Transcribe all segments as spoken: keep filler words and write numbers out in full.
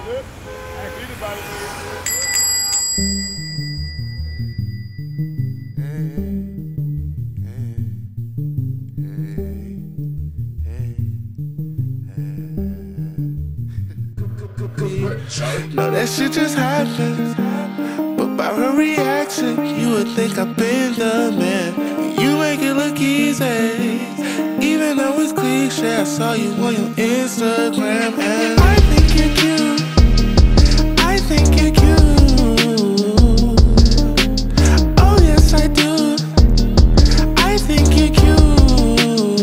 good. Ask anybody. No, that shit just happens. But by her reaction, you would think I've been the man. You make it look easy, even though it's cliche. I saw you on your Instagram, and I think you're cute. I think you're cute. Oh yes, I do. I think you're cute.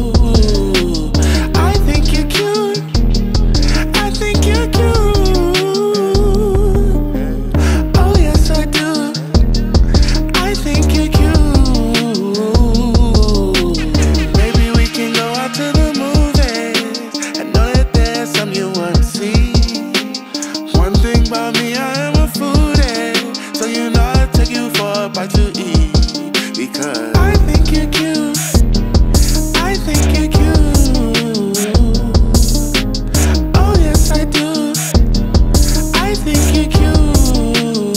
I think you're cute. I think you're cute. Oh yes, I do. I think you're cute. Maybe we can go out to the movies. I know that there's some you wanna see. One thing about me, I am a foodie, so you know I'll take you for a bite to eat. Because I think you're cute. I think you're cute. Oh yes, I do. I think you're cute.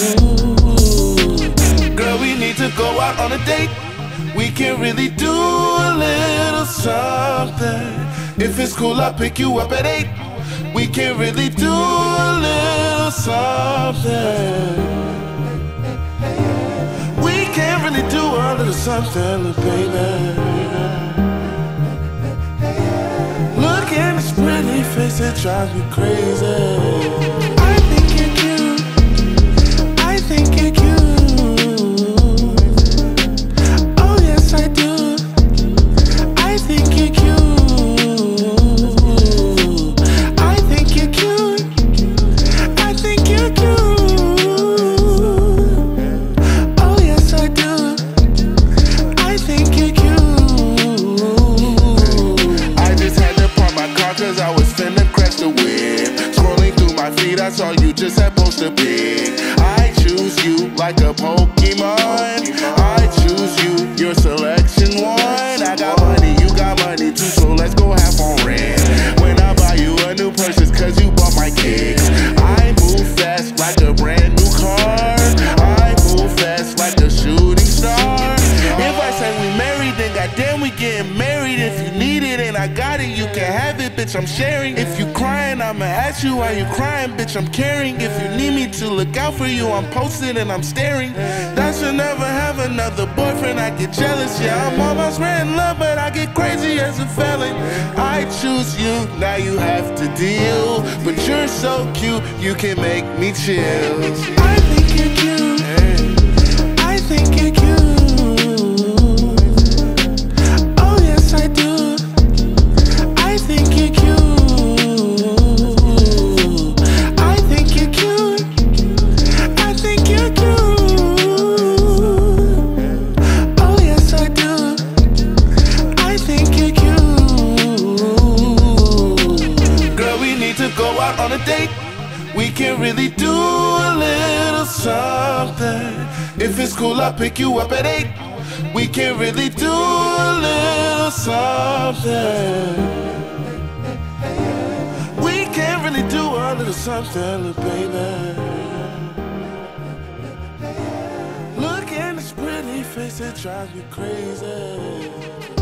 Girl, we need to go out on a date. We can really do a little something. If it's cool, I'll pick you up at eight. We can really do a little something. We can really do a little something, little baby. Look at this pretty face, it drives me crazy. I think you're cute. I think you're cute. Oh yes, I do. I think you're cute. I think you're cute. I think you're cute. Oh yes, I do. I think you're cute. I just had to park my car cause I was finna crash the whip. Scrolling through my feed, I saw you just had posted a pic. I choose you like a Pokemon. I choose you, your selection one. I got money, you got money too, so let's go have on rent. When I buy you a new purchase cause you bought my kicks. I move fast like a brand new car. I move fast like a shooting star. If I say we married, then goddamn we getting married. If you need it and I got it, you can have it, bitch, I'm sharing. If you crying, I'ma ask you why you crying, bitch, I'm caring. If you need me to look out for you, I'm posted and I'm staring. That should never have another boyfriend, I get jealous. Yeah, I'm almost in love, but I get crazy as a felon. I choose you, now you have to deal. But you're so cute, you can make me chill. I think you're cute. I think you're cute. Oh yes, I do. I think you're cute. I think you're cute. I think you're cute. Oh yes, I do. I think you're cute. Girl, we need to go out on a date. We can really do a little something. If it's cool, I'll pick you up at eight. We can really do a little something. We can really do a little something, little baby. Look at this pretty face, it drives me crazy.